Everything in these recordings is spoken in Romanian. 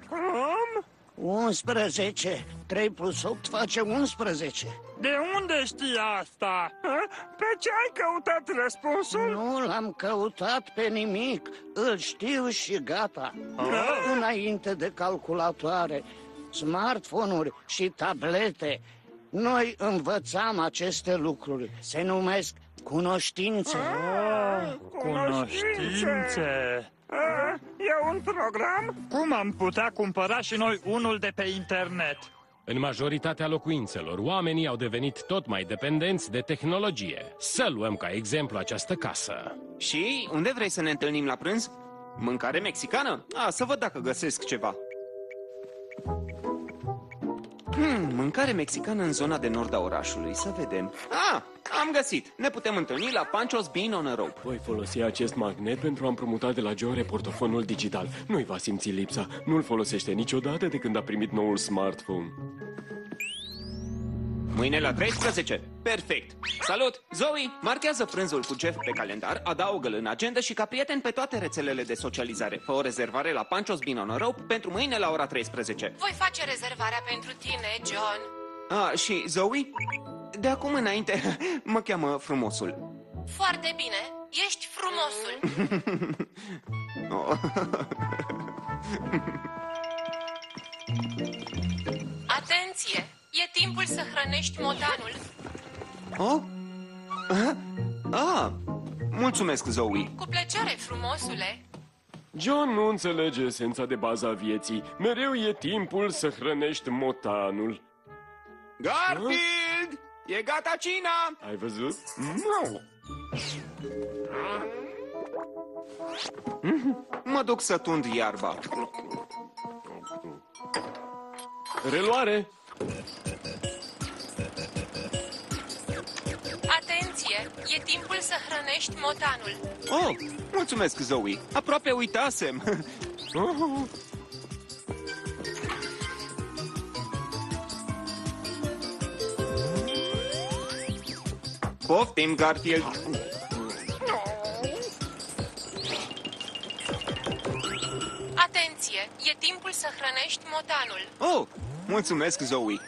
Cum? 11. 3 plus 8 face 11. De unde știi asta? Pe ce ai căutat răspunsul? Nu l-am căutat pe nimic. Îl știu și gata. Înainte de calculatoare, smartphone-uri și tablete, noi învățam aceste lucruri. Se numesc cunoștințe. Cunoștințe. E un program? Cum am putea cumpăra și noi unul de pe internet? În majoritatea locuințelor, oamenii au devenit tot mai dependenți de tehnologie. Să luăm ca exemplu această casă. Și unde vrei să ne întâlnim la prânz? Mâncare mexicană? Să văd dacă găsesc ceva. Mâncare mexicană în zona de nord a orașului. Să vedem. Am găsit. Ne putem întâlni la Pancho's Bean on a Rope. Voi folosi acest magnet pentru a împrumuta de la John portofonul digital. Nu-i va simți lipsa. Nu-l folosește niciodată de când a primit noul smartphone. Mâine la 13. Perfect. Salut! Zoe, marchează prânzul cu Jeff pe calendar, adaugă-l în agenda și ca prieten pe toate rețelele de socializare. Fă o rezervare la Pancho's Bean on a Rope pentru mâine la ora 13. Voi face rezervarea pentru tine, John. Și Zoe, de acum înainte mă cheamă Frumosul. Foarte bine, ești frumosul. Atenție! E timpul să hrănești motanul. Mulțumesc, Zoe. Cu plăcere, frumosule. John nu înțelege esența de bază a vieții. Mereu e timpul să hrănești motanul. Garfield! E gata cina! Ai văzut? Mă duc să tund iarba. Reluare! Atenție! E timpul să hrănești motanul. Mulțumesc, Zoe. Aproape uitasem. Poftim, Garfield. Atenție! E timpul să hrănești motanul. Mulțumesc, Zoe.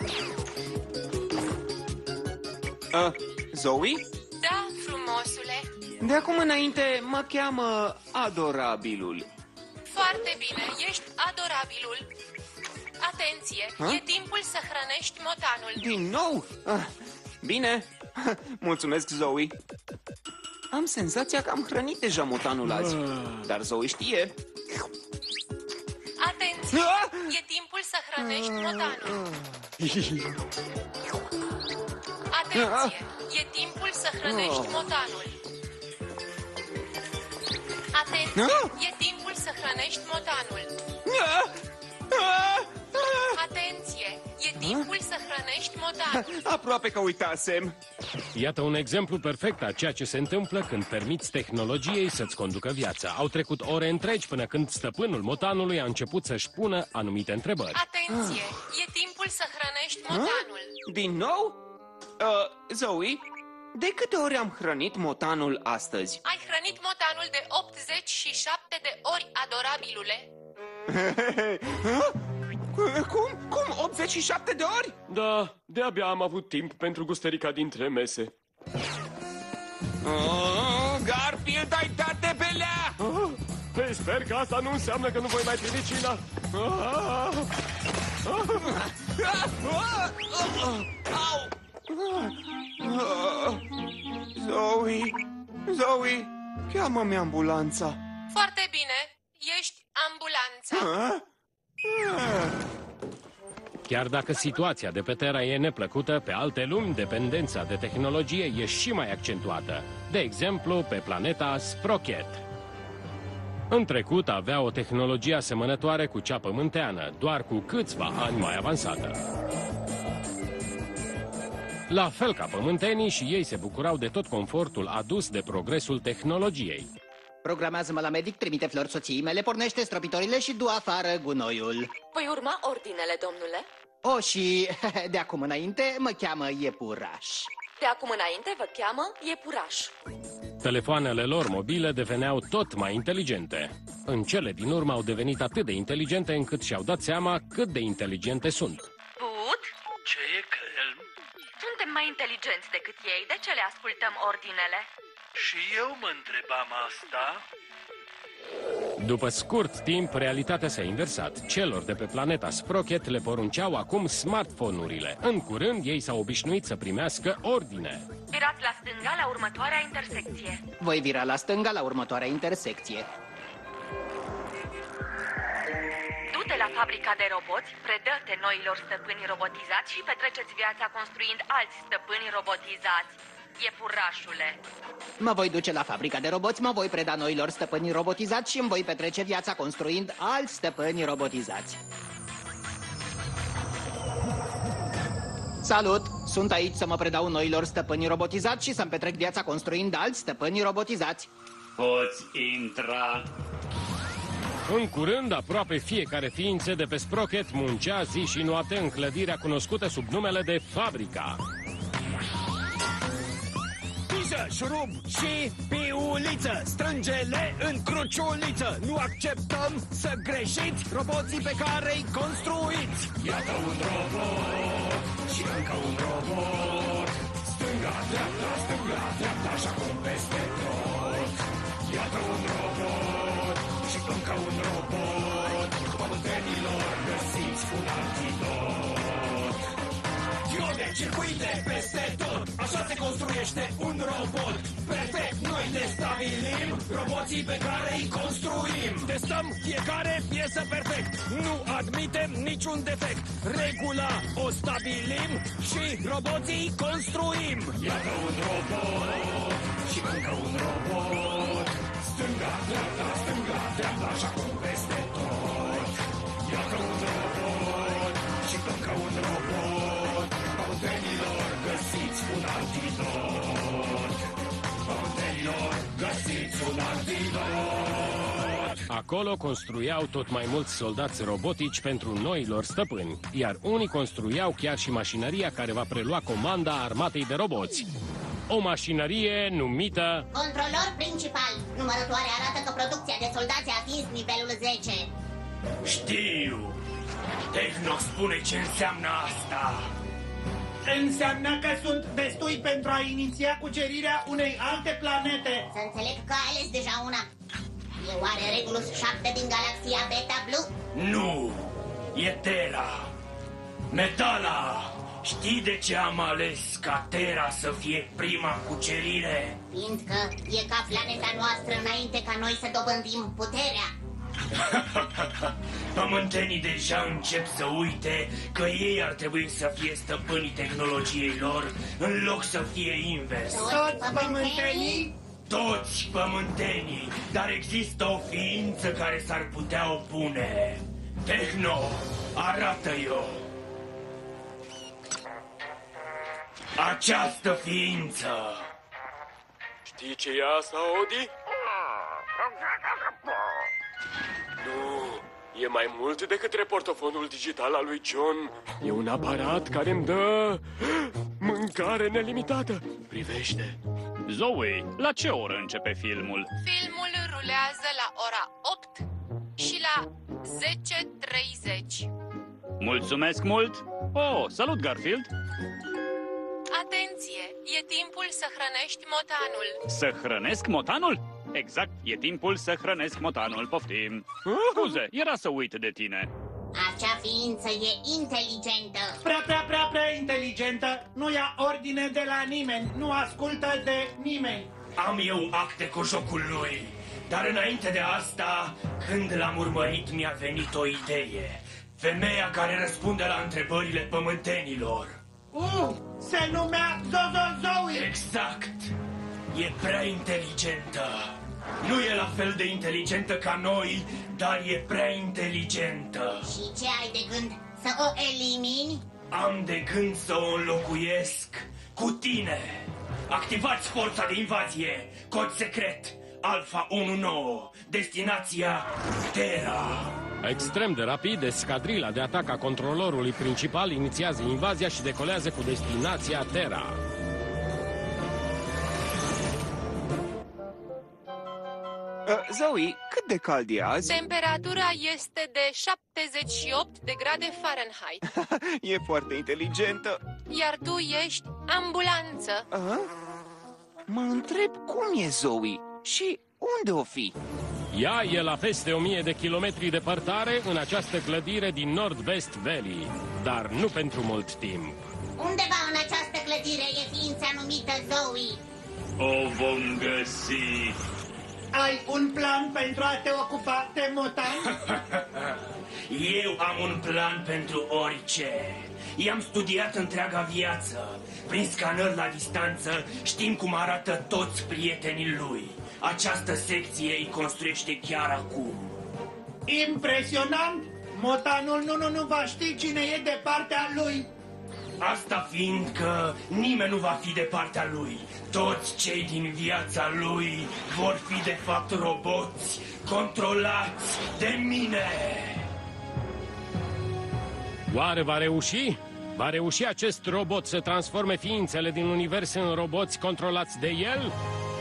Zoe? Da, frumosule. De acum înainte mă cheamă Adorabilul. Foarte bine, ești adorabilul. Atenție, e timpul să hrănești motanul. Din nou? Bine. Mulțumesc, Zoe. Am senzația că am hrănit deja motanul azi. Dar Zoe știe. Atenție, e timpul să hrănești motanul. Atenție, e timpul să hrănești motanul. Atenție, e timpul să hrănești motanul. Atenție, e timpul să hrănești motanul. Aproape că uitasem. Iată un exemplu perfect a ceea ce se întâmplă când permiți tehnologiei să-ți conducă viața. Au trecut ore întregi până când stăpânul motanului a început să-și pună anumite întrebări. Atenție, e timpul să hrănești motanul. Din nou? Zoe, de câte ori am hrănit motanul astăzi? Ai hrănit motanul de 87 de ori, adorabilule. Cum? 87 de ori? Da, de-abia am avut timp pentru gustărica dintre mese. Garfield, ai dat de belea! Păi sper că asta nu înseamnă că nu voi mai primi cina. Zoe, cheamă-mi ambulanța. Foarte bine, ești ambulanța. Chiar dacă situația de pe Terra e neplăcută, pe alte lumi dependența de tehnologie e și mai accentuată. De exemplu, pe planeta Sprocket. În trecut avea o tehnologie asemănătoare cu cea pământeană, doar cu câțiva ani mai avansată. La fel ca pământenii, și ei se bucurau de tot confortul adus de progresul tehnologiei. Programează-mă la medic, trimite flori soției mele, pornește stropitorile și du afară gunoiul. Voi urma ordinele, domnule? Și de acum înainte mă cheamă Iepuraș. De acum înainte vă cheamă Iepuraș. Telefoanele lor mobile deveneau tot mai inteligente. În cele din urmă au devenit atât de inteligente încât și-au dat seama cât de inteligente sunt. Bud? Ce e, Kelm? Suntem mai inteligenți decât ei, de ce le ascultăm ordinele? Și eu mă întrebam asta. După scurt timp, realitatea s-a inversat. Celor de pe planeta Sprocket le porunceau acum smartphone-urile. În curând, ei s-au obișnuit să primească ordine. Virați la stânga la următoarea intersecție. Voi vira la stânga la următoarea intersecție. Du-te la fabrica de roboți, predă-te noilor stăpâni robotizați și petreceți viața construind alți stăpâni robotizați. Iepurașule. Mă voi duce la fabrica de roboți, mă voi preda noilor stăpâni robotizați și îmi voi petrece viața construind alți stăpâni robotizați. Salut! Sunt aici să mă predau noilor stăpâni robotizați și să-mi petrec viața construind alți stăpâni robotizați. Poți intra. În curând, aproape fiecare ființă de pe Sprocket muncea zi și noapte în clădirea cunoscută sub numele de Fabrica. Piză, șurub și piuliță, strângele în cruciuliță. Nu acceptăm să greșiți roboții pe care îi construiți. Iată un robot și încă un robot. Stânga, dreapta și acum peste tot. Iată un robot și încă un robot. Pământenilor găsiți un antidot. Diode, circuite peste tot. Așa se construiește un robot. Perfect, noi te stabilim roboții pe care îi construim. Testăm fiecare piesă perfect. Nu admitem niciun defect. Regula o stabilim și roboții construim. Iată un robot și încă un robot. Stânga, dreapta și acum peste tot. Iată un robot și încă un robot. Pământenilor găsiți un antidot. Pământenilor găsiți un antidot. Acolo construiau tot mai mulți soldați robotici pentru noilor stăpâni, iar unii construiau chiar și mașinăria care va prelua comanda armatei de roboți. O mașinărie numită... Controlor principal. Numărătoarea arată că producția de soldați a atins nivelul 10. Știu. Tehno spune ce înseamnă asta. Înseamnă că sunt destui pentru a iniția cucerirea unei alte planete. Să înțeleg că ai ales deja una. E oare Regulus 7 din galaxia Beta Blue? Nu, e Terra. Metala, știi de ce am ales ca Terra să fie prima cucerire? Fiindcă e ca planeta noastră înainte ca noi să dobândim puterea. Pământenii deja încep să uite că ei ar trebui să fie stăpânii tehnologiei lor, în loc să fie invers. Toți pământenii? Toți pământenii, dar există o ființă care s-ar putea opune. Tehno, arată-i-o. Această ființă. Știi ce e asta, Odi? Nu, e mai mult decât reportofonul digital al lui John. E un aparat care îmi dă mâncare nelimitată. Privește. Zoe, la ce oră începe filmul? Filmul rulează la ora 8 și la 10:30. Mulțumesc mult! Oh, salut, Garfield! Atenție! E timpul să hrănești motanul. Să hrănesc motanul? Exact, e timpul să hrănesc motanul, poftim. Scuze, era să uit de tine. Acea ființă e inteligentă. Prea inteligentă. Nu ia ordine de la nimeni. Nu ascultă de nimeni. Am eu acte cu jocul lui. Dar înainte de asta, când l-am urmărit, mi-a venit o idee. Femeia care răspunde la întrebările pământenilor. Se numea Zozozoe. Exact. E prea inteligentă. Nu e la fel de inteligentă ca noi, dar e prea inteligentă. Și ce ai de gând? Să o elimini? Am de gând să o înlocuiesc cu tine. Activați forța de invazie. Cod secret Alpha 19. Destinația Terra. Extrem de rapid, escadrila de atac a controlorului principal inițiază invazia și decolează cu destinația Terra. Zoe, cât de cald e azi? Temperatura este de 78 de grade Fahrenheit. E foarte inteligentă. Iar tu ești ambulanță. Mă întreb cum e Zoe și unde o fi? Ea e la peste 1000 de kilometri departare în această clădire din Nord-West Valley, dar nu pentru mult timp. Undeva în această clădire e ființa numită Zoe. O vom găsi. Ai un plan pentru a te ocupa de mutant? Eu am un plan pentru orice. I-am studiat întreaga viață. Prin scanări la distanță știm cum arată toți prietenii lui. Această secție îi construiește chiar acum. Impresionant! Motanul nu va ști cine e de partea lui. Asta fiind că nimeni nu va fi de partea lui. Toți cei din viața lui vor fi de fapt roboți controlați de mine. Oare va reuși? Va reuși acest robot să transforme ființele din univers în roboți controlați de el?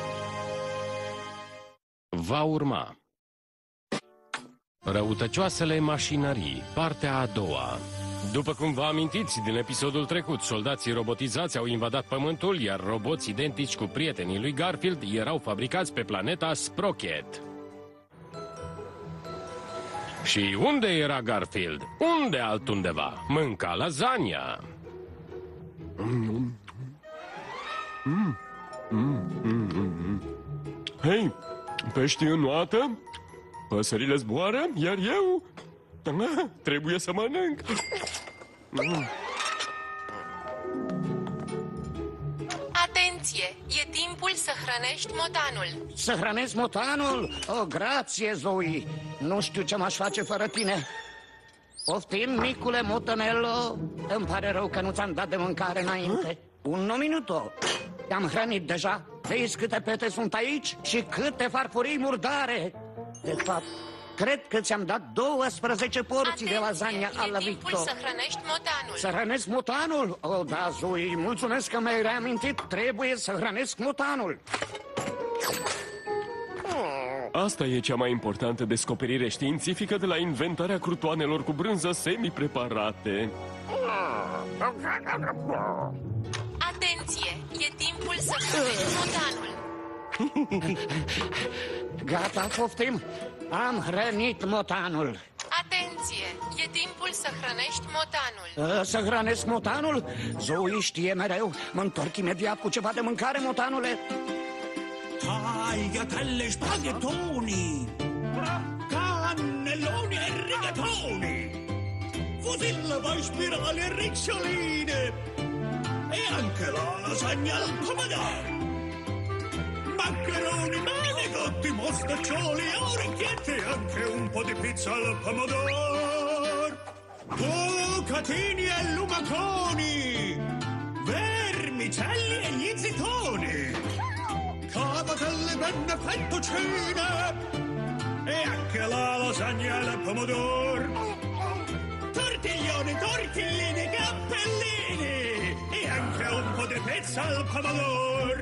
Va urma Răutăcioasele Mașinării, partea a doua. După cum vă amintiți din episodul trecut, soldații robotizați au invadat Pământul, iar roboți identici cu prietenii lui Garfield erau fabricați pe planeta Sprocket. Și unde era Garfield? Unde altundeva? Mânca lasagna. Hei, pești în noată, păsările zboară, iar eu trebuie să mănânc. Atenție! E timpul să hrănești motanul. Să hrănesc motanul? O, grație, Zoe. Nu știu ce m-aș face fără tine. Poftim, micule motanello. Îmi pare rău că nu ți-am dat de mâncare înainte. Un minuto. Te-am hrănit deja. Vezi câte pete sunt aici și câte farfurii murdare. De fapt, cred că ți-am dat 12 porții de lasagna alla Victor. E timpul să hrănești motanul. Să hrănesc motanul? Oh, da, Zoe, mulțumesc că mi-ai reamintit. Trebuie să hrănesc motanul. Asta e cea mai importantă descoperire științifică de la inventarea crutoanelor cu brânză semi-preparate. Atenție! E timpul să hrănești motanul. Gata, poftim. Am hrănit motanul. Atenție! E timpul să hrănești motanul. Să hrănesc motanul? Zoe știe mereu. Mă întorc imediat cu ceva de mâncare, motanule. Tagliatelle spaghettoni, cannelloni e rigatoni, fusillo poi spirali e riccioline, e anche la lasagna al pomodoro, maccheroni manicotti, mostaccioli, orecchiette e anche un po' di pizza al pomodoro, bucatini e lumaconi, vermicelli e gli zitoni, cavatelle benne fettuccine e anche la lasagna al pomodoro, tortiglioni, tortellini, cappellini e anche un po' di pizza al pomodoro.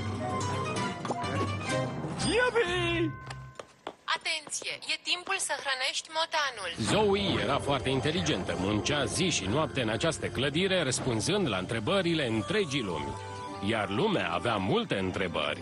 Yippee! Atenție! E timpul să hrănești motanul. Zoe era foarte inteligentă, muncea zi și noapte în această clădire, răspunzând la întrebările întregii lumi. Iar lumea avea multe întrebări.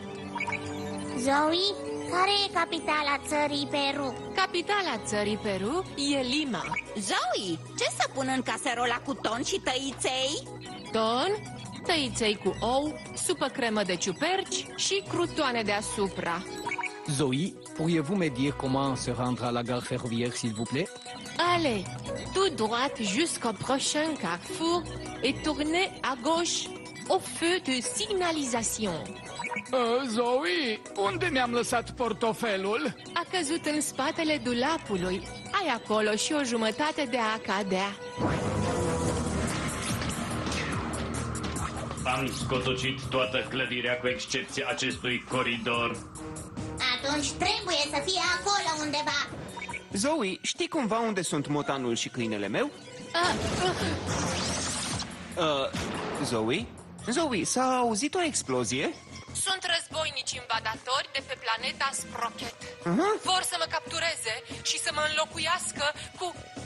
Zoe, care e capitala țării Peru? Capitala țării Peru e Lima. Zoe, ce să pun în caserola cu ton și tăiței? Ton, tăiței cu ou, supă cremă de ciuperci și crutoane deasupra. Zoe, pourriez-vous me dire comment se rendre à la gare ferroviaire, s'il vous plaît? Allez, tout droite jusqu'au prochain carrefour et tournez à gauche au feu de signalisation. Zoe, unde mi-am lăsat portofelul? A căzut în spatele dulapului. Ai acolo și o jumătate de a cadea. Am scotocit toată clădirea cu excepția acestui coridor. Atunci trebuie să fie acolo undeva. Zoe, știi cumva unde sunt motanul și câinele meu? Zoe? Zoe, s-a auzit o explozie? Sunt război războinici invadatori de pe planeta Sprocket. Vor să mă captureze și să mă înlocuiască cu...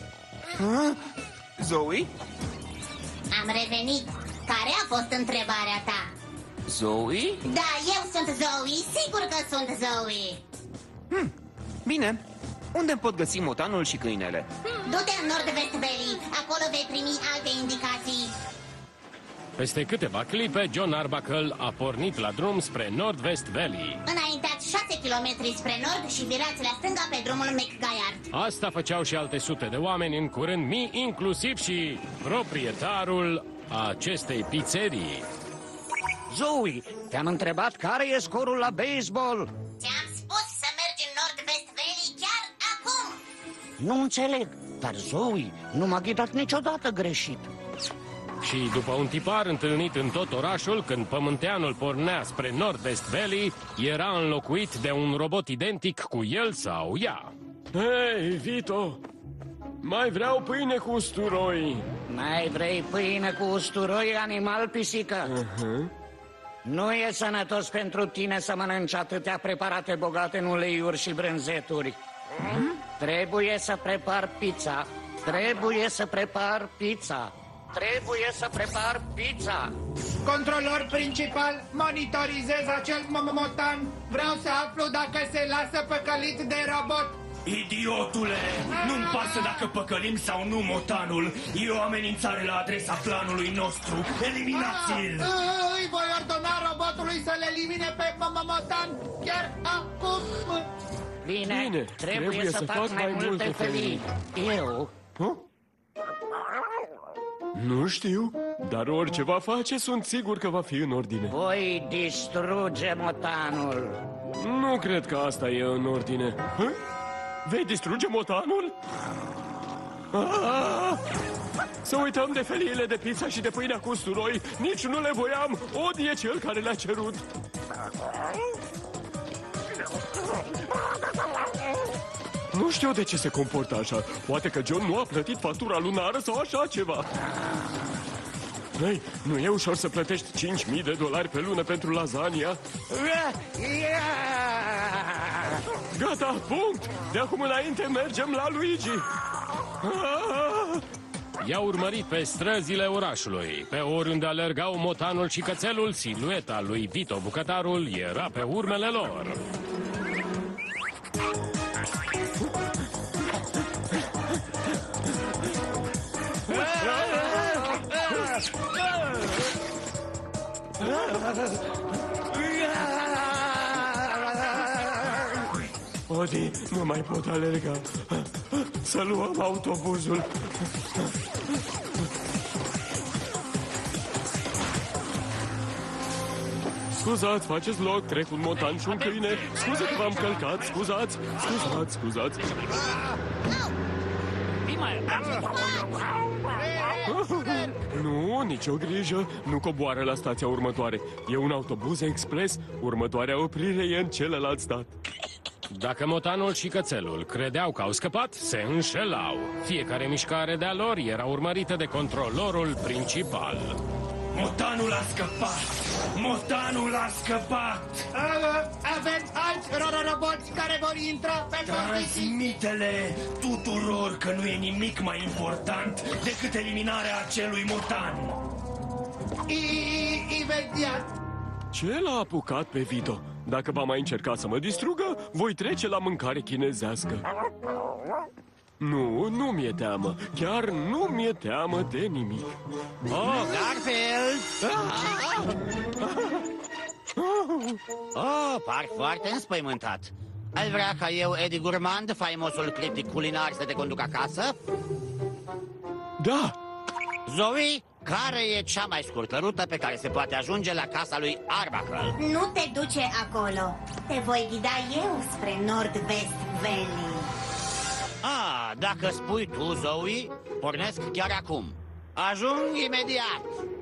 Zoe? Am revenit. Care a fost întrebarea ta? Zoe? Da, eu sunt Zoe, sigur că sunt Zoe. Bine. Unde pot găsi motanul și câinele? Du-te în Nord-West Valley, acolo vei primi alte indicații. Peste câteva clipe, John Arbuckle a pornit la drum spre Nord-West Valley. Înaintați 6 km spre nord și virați la stânga pe drumul McGuire. Asta făceau și alte sute de oameni, în curând mii, inclusiv și proprietarul acestei pizzerii. Zoe, te-am întrebat care e scorul la baseball. Ți-am spus să mergi în Nord-West Valley chiar acum. Nu înțeleg, dar Zoe nu m-a ghidat niciodată greșit. Și după un tipar întâlnit în tot orașul, când pământeanul pornea spre Nord-West Valley, era înlocuit de un robot identic cu el sau ea. Hei, Vito! Mai vreau pâine cu usturoi. Mai vrei pâine cu usturoi, animal pisică? Nu e sănătos pentru tine să mănânci atâtea preparate bogate în uleiuri și brânzeturi. Trebuie să prepar pizza. Trebuie să prepar pizza. Trebuie să prepar pizza. Controlor principal, monitorizez acel motan. Vreau să aflu dacă se lasă păcălit de robot. Idiotule! Nu-mi pasă dacă păcălim sau nu motanul. E o amenințare la adresa planului nostru. Eliminați-l! Îi voi ordona robotului să le elimine pe motan chiar acum. Bine, trebuie să fac mai multe felii. Eu... Nu știu, dar orice va face, sunt sigur că va fi în ordine. Voi distruge motanul. Nu cred că asta e în ordine. Vei distruge motanul? Să uităm de feliile de pizza și de pâinea cu usturoi. Nici nu le voiam. Odie cel care le-a cerut. Nu știu de ce se comportă așa. Poate că John nu a plătit factura lunară sau așa ceva. Hei, nu e ușor să plătești $5.000 pe lună pentru lasagna? Gata, punct! De acum înainte mergem la Luigi! I-a urmărit pe străzile orașului. Pe oriunde alergau motanul și cățelul, silueta lui Vito bucătarul era pe urmele lor. Odi, nu mai pot alerga. Să luăm autobuzul. Scuzați, faceți loc, trec un motan și un câine. Scuze că v-am călcat, scuzați. Nu, nicio grijă, nu coboară la stația următoare. E un autobuz expres, următoarea oprire e în celălalt stat. Dacă motanul și cățelul credeau că au scăpat, se înșelau. Fiecare mișcare de-a lor era urmărită de controlorul principal. Motanul a scăpat! Motanul a scăpat! Avem alți roboți care vor intra pe poziții. Transmite-le tuturor că nu e nimic mai important decât eliminarea acelui motan. Imediat. Ce l-a apucat pe Vito? Dacă va mai încerca să mă distrugă, voi trece la mâncare chinezească. Nu mi-e teamă. Chiar nu mi-e teamă de nimic. Oh, Garfield! Oh, par foarte înspăimântat. Ai vrea ca eu, Eddie Gourmand, faimosul critic culinar, să te conduc acasă? Da! Zoe, care e cea mai scurtă rută pe care se poate ajunge la casa lui Arbuckle? Nu te duce acolo. Te voi ghida eu spre Nord-West Valley. Dacă spui tu, Zoe, pornesc chiar acum. Ajung imediat.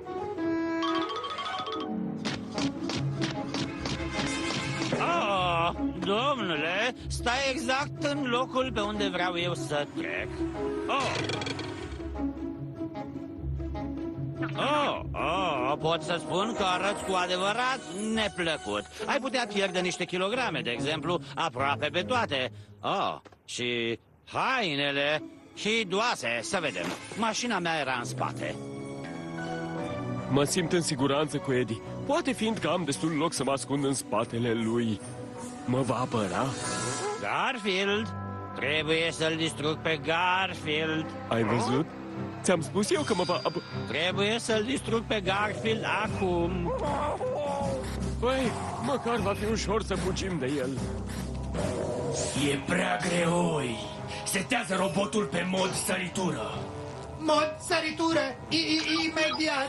Domnule, stai exact în locul pe unde vreau eu să trec. Eu pot să spun că arăți cu adevărat neplăcut. Ai putea pierde niște kilograme, de exemplu, aproape pe toate. Oh, și hainele hidoase, să vedem. Mașina mea era în spate. Mă simt în siguranță cu Eddie. Poate fiindcă am destul loc să mă ascund în spatele lui. Mă va apăra? Garfield, trebuie să-l distrug pe Garfield. Ai văzut? Ți-am spus eu că mă va... Trebuie să-l distrug pe Garfield acum. Păi, măcar va fi ușor să fugim de el. E prea greoi. Setează robotul pe mod săritură. Mod săritură, imediat.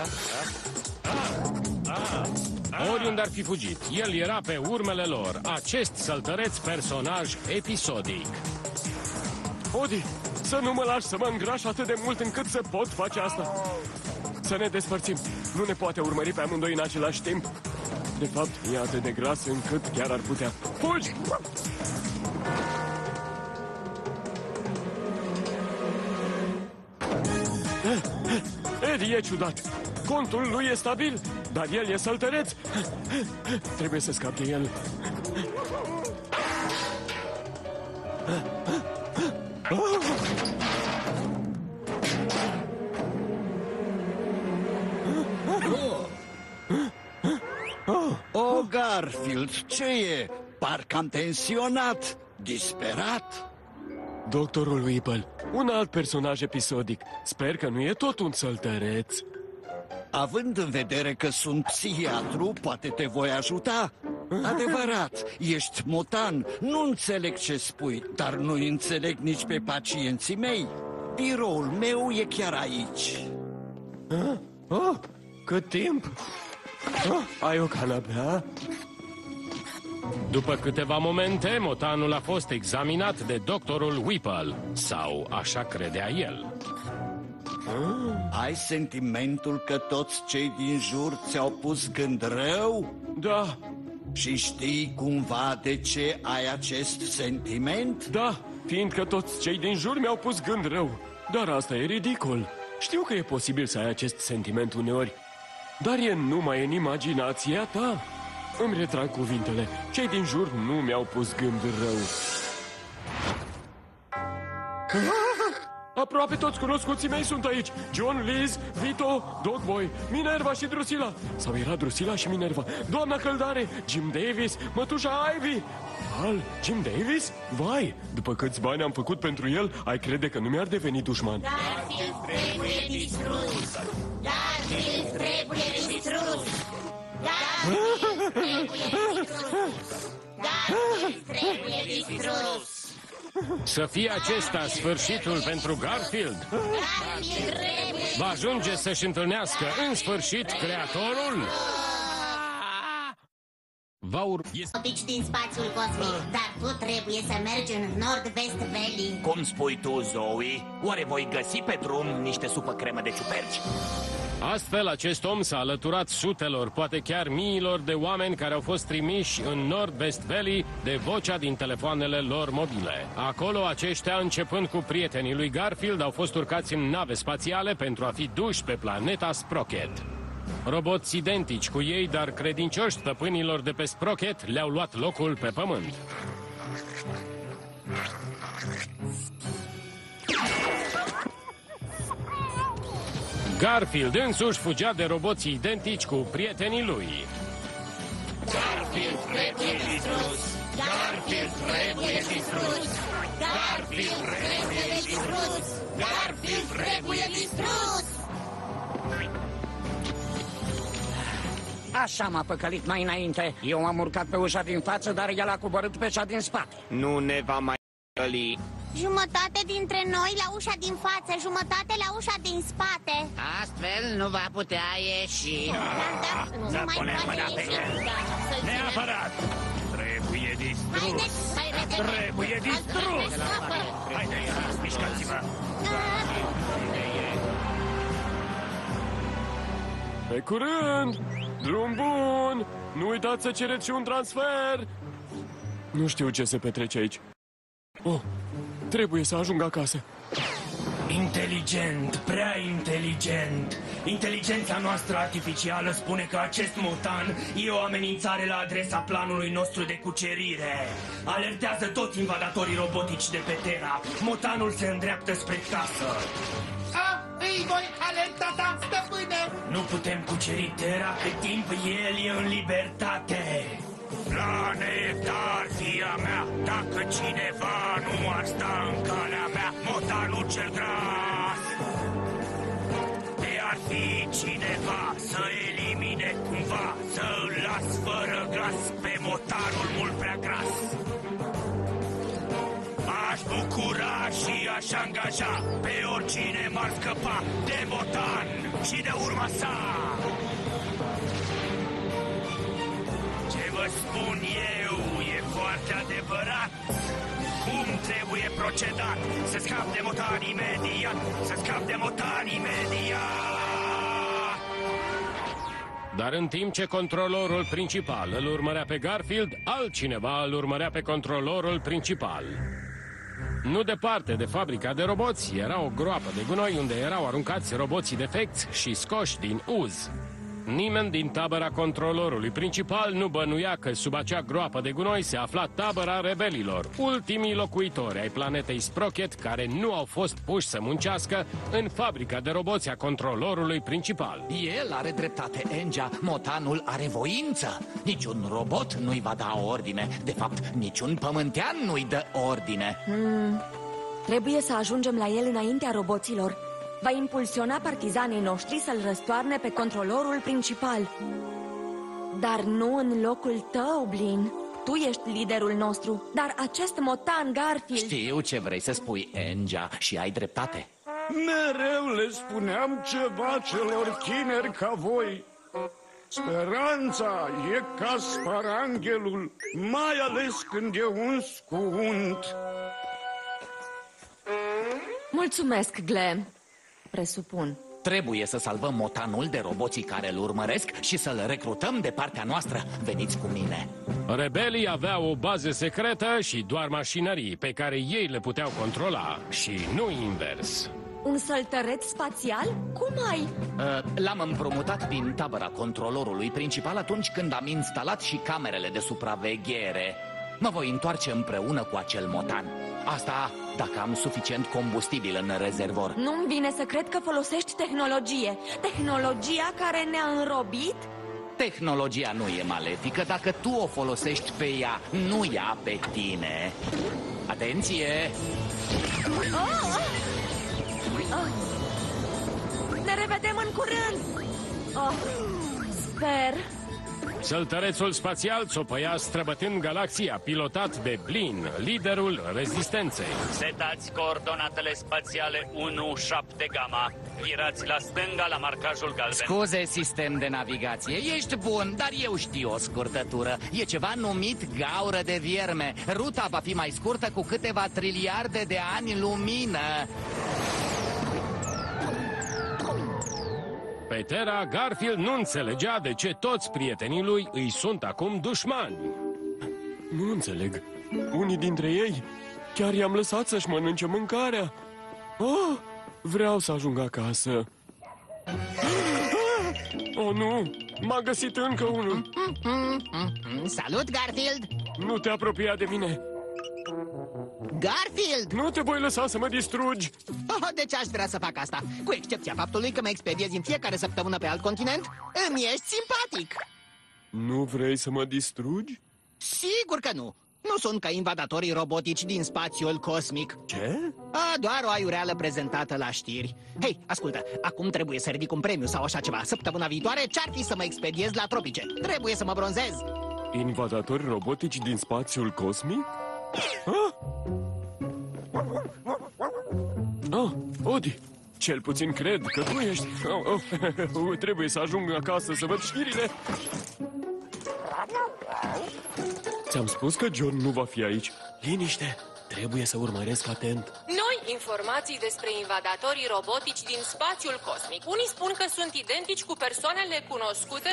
Oriunde ar fi fugit, el era pe urmele lor. Acest săltăreț personaj episodic. Odi, să nu mă lași să mă îngraș atât de mult încât să pot face asta. Să ne despărțim. Nu ne poate urmări pe amândoi în același timp. De fapt, e atât de gras încât chiar ar putea. Fugi! Eddie e ciudat. Contul lui e stabil, dar el e săltăreț. Trebuie să scap de el. Oh, Garfield, ce e? Parcă am tensionat, disperat. Doctorul Whipple, un alt personaj episodic. Sper că nu e tot un săltăreț. Având în vedere că sunt psihiatru, poate te voi ajuta. Adevărat, ești motan, nu înțeleg ce spui, dar nu înțeleg nici pe pacienții mei. Biroul meu e chiar aici. Cât timp? Ai o canapea? După câteva momente, motanul a fost examinat de doctorul Whipple, sau așa credea el. Ai sentimentul că toți cei din jur ți-au pus gând rău? Da. Și știi cumva de ce ai acest sentiment? Da, fiindcă toți cei din jur mi-au pus gând rău. Dar asta e ridicol. Știu că e posibil să ai acest sentiment uneori, dar e numai în imaginația ta. Îmi retrag cuvintele. Cei din jur nu mi-au pus gând rău. Aproape toți cunoscuții mei sunt aici. John, Liz, Vito, Dogboy, Minerva și Drusilla. Sau era Drusilla și Minerva. Doamna Căldare, Jim Davis, mătușa Ivy. Al, Jim Davis? Vai, după câți bani am făcut pentru el, ai crede că nu mi-ar deveni dușman. Garfield trebuie distrus. Garfield trebuie distrus. Garfield trebuie distrus. Garfield trebuie distrus. Să fie acesta sfârșitul pentru Garfield? Va ajunge să-și întâlnească în sfârșit creatorul? Otici din spațiul cosmic, dar tu trebuie să mergi în Nord-West Valley. Cum spui tu, Zoe? Oare voi găsi pe drum niște supă cremă de ciuperci? Astfel, acest om s-a alăturat sutelor, poate chiar miilor de oameni care au fost trimiși în Nord-West Valley de vocea din telefoanele lor mobile. Acolo, aceștia, începând cu prietenii lui Garfield, au fost urcați în nave spațiale pentru a fi duși pe planeta Sprocket. Roboți identici cu ei, dar credincioși stăpânilor de pe Sprocket, le-au luat locul pe pământ. Garfield însuși fugea de roboții identici cu prietenii lui. Garfield trebuie distrus! Garfield trebuie distrus! Garfield trebuie distrus! Garfield trebuie distrus! Așa m-a păcălit mai înainte. Eu am urcat pe ușa din față, dar el a coborât pe cea din spate. Nu ne va mai păcăli. Jumătate dintre noi la ușa din față, jumătate la ușa din spate. Astfel nu va putea ieși. Nu mai poate ieși. Neapărat! Trebuie distrus! Trebuie distrus! Haide, mișcați-vă! Pe curând! Drum bun! Nu uitați să cereți și un transfer! Nu știu ce se petrece aici. Oh, trebuie să ajung acasă. Inteligență inteligent, prea inteligent. Inteligența noastră artificială spune că acest motan e o amenințare la adresa planului nostru de cucerire. Alertează toți invadatorii robotici de pe Terra. Motanul se îndreaptă spre casă. Îi voi alerta, da, stăpâne! Nu putem cuceri Terra cât timp el e în libertate. Planetarhia mea, dacă cineva nu ar sta în calea mea, motanul cel gras. De ar fi cineva să elimine cumva, să îl las fără glas pe motanul mult prea gras. Aș bucura și aș angaja pe oricine m-ar scăpa de motan și de urma sa. Ce vă spun eu e foarte adevărat. Cum trebuie procedat? Să scap de motan imediat, să scap de motan imediat. Dar în timp ce controlorul principal îl urmărea pe Garfield, altcineva îl urmărea pe controlorul principal. Nu departe de fabrica de roboți era o groapă de gunoi unde erau aruncați roboții defecți și scoși din uz. Nimeni din tabăra controlorului principal nu bănuia că sub acea groapă de gunoi se afla tabăra rebelilor, ultimii locuitori ai planetei Sprocket care nu au fost puși să muncească în fabrica de roboți a controlorului principal. El are dreptate, Engea. Motanul are voință. Niciun robot nu-i va da ordine. De fapt, niciun pământean nu-i dă ordine. Trebuie să ajungem la el înaintea roboților. Va impulsiona partizanii noștri să-l răstoarne pe controlorul principal. Dar nu în locul tău, Blin. Tu ești liderul nostru, dar acest motan, Garfield... Știu ce vrei să spui, Engea, și ai dreptate. Mereu le spuneam ceva celor tineri ca voi. Speranța e ca sparanghelul, mai ales când e uns cu unt. Mulțumesc, Glen. Presupun. Trebuie să salvăm motanul de roboții care îl urmăresc și să-l recrutăm de partea noastră. Veniți cu mine. Rebelii aveau o bază secretă și doar mașinării pe care ei le puteau controla și nu invers. Un săltăreț spațial? Cum ai? L-am împrumutat din tabăra controlorului principal atunci când am instalat și camerele de supraveghere. Mă voi întoarce împreună cu acel motan. Asta dacă am suficient combustibil în rezervor. Nu-mi vine să cred că folosești tehnologie. Tehnologia care ne-a înrobit? Tehnologia nu e malefică dacă tu o folosești pe ea, nu ea pe tine. Atenție! Ne revedem în curând! Sper... Săltărețul spațial țopăia străbătând galaxia, pilotat de Blin, liderul rezistenței. Setați coordonatele spațiale 1-7 Gamma. Virați la stânga la marcajul galben. Scuze, sistem de navigație, ești bun, dar eu știu o scurtătură. E ceva numit gaură de vierme. Ruta va fi mai scurtă cu câteva triliarde de ani lumină. Pe Terra, Garfield nu înțelegea de ce toți prietenii lui îi sunt acum dușmani. Nu înțeleg. Unii dintre ei chiar i-am lăsat să-și mănânce mâncarea. Oh, vreau să ajung acasă. Oh, nu! M-a găsit încă unul. Salut, Garfield! Nu te apropia de mine. Garfield! Nu te voi lăsa să mă distrugi. Deci aș vrea să fac asta. Cu excepția faptului că mă expediezi în fiecare săptămână pe alt continent, îmi ești simpatic. Nu vrei să mă distrugi? Sigur că nu. Nu sunt ca invadatorii robotici din spațiul cosmic. Ce? Doar o aiureală prezentată la știri. Hei, ascultă, acum trebuie să ridic un premiu sau așa ceva. Săptămâna viitoare ce-ar fi să mă expediez la tropice? Trebuie să mă bronzez. Invadatori robotici din spațiul cosmic? Odi, cel puțin cred că tu ești. Trebuie să ajung acasă să văd știrile. Ți-am spus că John nu va fi aici. Liniște, trebuie să urmăresc atent. Noi informații despre invadatorii robotici din spațiul cosmic. Unii spun că sunt identici cu persoanele cunoscute...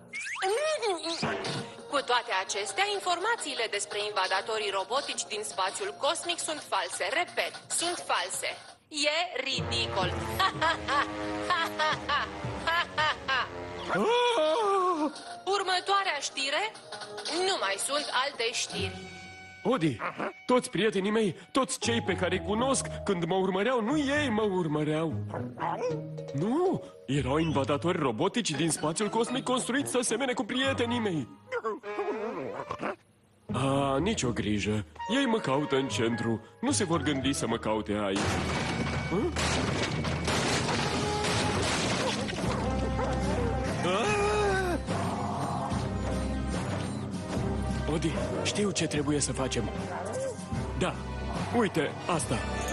Cu toate acestea, informațiile despre invadatorii robotici din spațiul cosmic sunt false. Repet, sunt false. E ridicol. Următoarea știre? Nu mai sunt alte știri. Odi, toți prietenii mei, toți cei pe care îi cunosc, când mă urmăreau, nu ei mă urmăreau. Nu, erau invadatori robotici din spațiul cosmic construiți să semene cu prietenii mei. Nicio grijă, ei mă caută în centru, nu se vor gândi să mă caute aici. Odi, știu ce trebuie să facem. Da, uite, asta.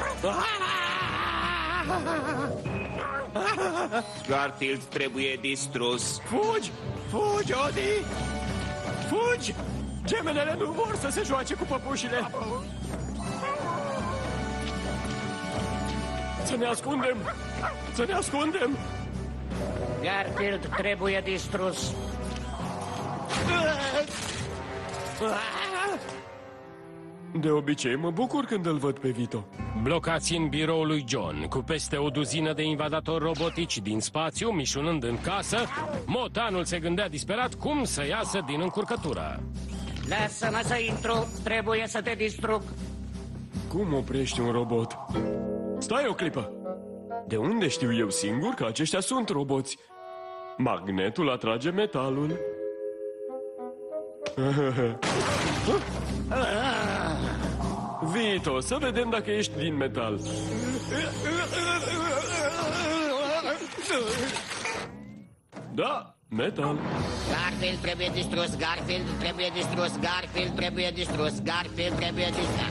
Garfield trebuie distrus. Fugi! Fugi, Odi! Fugi! Gemenele nu vor să se joace cu păpușile! Să ne ascundem! Să ne ascundem! Garfield trebuie distrus. De obicei mă bucur când îl văd pe Vito. Blocați în biroul lui John, cu peste o duzină de invadatori robotici din spațiu, mișunând în casă, motanul se gândea disperat cum să iasă din încurcătură. Lasă-mă să intru, trebuie să te distrug. Cum oprești un robot? Stai o clipă! De unde știu eu singur că aceștia sunt roboți? Magnetul atrage metalul. Vito, să vedem dacă ești din metal. Da, metal. Garfield trebuie distrus, Garfield trebuie distrus, Garfield trebuie distrus, Garfield trebuie distrus.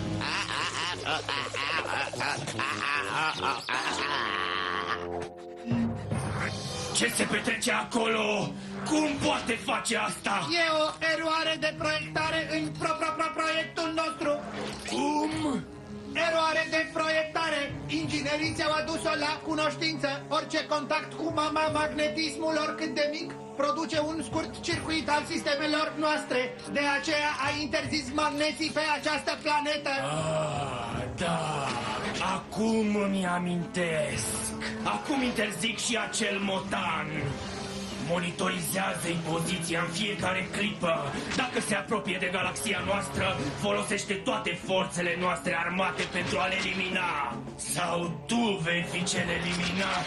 Ce se petrece acolo? Cum poate face asta? E o eroare de proiectare în proiectul nostru. Cum? Eroare de proiectare. Inginerii ți-au adus-o la cunoștință. Orice contact cu magnetismul, oricât de mic, produce un scurt circuit al sistemelor noastre. De aceea ai interzis magneții pe această planetă. Da, acum îmi amintesc. Acum interzic și acel motan. Monitorizează-i poziția în fiecare clipă. Dacă se apropie de galaxia noastră, folosește toate forțele noastre armate pentru a-l elimina. Sau tu vei fi cel eliminat.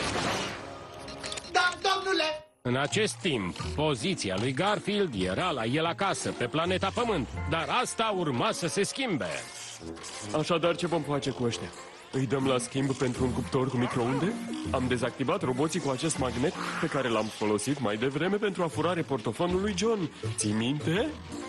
Da, domnule! În acest timp, poziția lui Garfield era la el acasă, pe planeta Pământ, dar asta urma să se schimbe. Așadar, ce vom face cu ăștia? Îi dăm la schimb pentru un cuptor cu microunde? Am dezactivat roboții cu acest magnet pe care l-am folosit mai devreme pentru a fura portofonul lui John. Ții minte?